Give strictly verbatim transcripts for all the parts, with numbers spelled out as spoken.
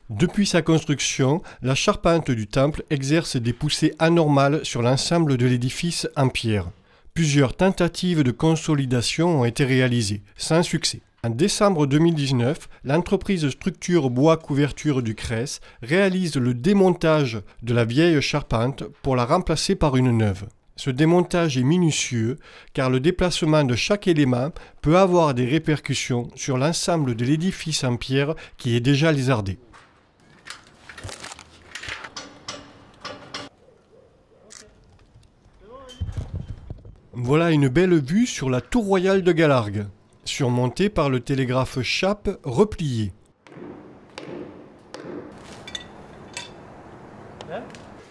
Depuis sa construction, la charpente du temple exerce des poussées anormales sur l'ensemble de l'édifice en pierre. Plusieurs tentatives de consolidation ont été réalisées, sans succès. En décembre deux mille dix-neuf, l'entreprise Structure Bois Couverture du Crès réalise le démontage de la vieille charpente pour la remplacer par une neuve. Ce démontage est minutieux car le déplacement de chaque élément peut avoir des répercussions sur l'ensemble de l'édifice en pierre qui est déjà lézardé. Voilà une belle vue sur la tour royale de Galargues, surmontée par le télégraphe Chappe replié. Hein?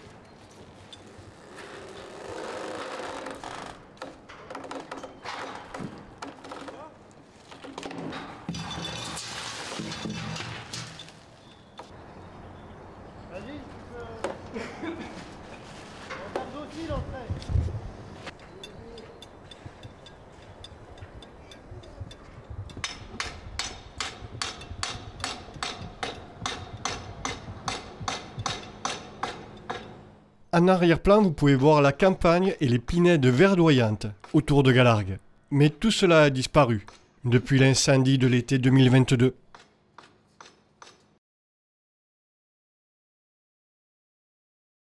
Vas-y, tu peux... On regarde aussi l'entrée. En arrière-plan, vous pouvez voir la campagne et les pinèdes verdoyantes autour de Galargues. Mais tout cela a disparu depuis l'incendie de l'été deux mille vingt-deux.